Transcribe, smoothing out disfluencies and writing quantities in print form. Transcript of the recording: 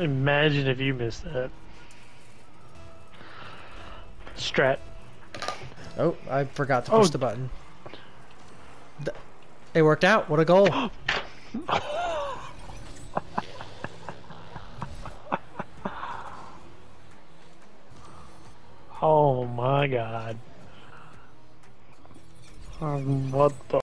Imagine if you missed that. Strat. Oh, I forgot to push the button. It worked out. What a goal. Oh my god. What the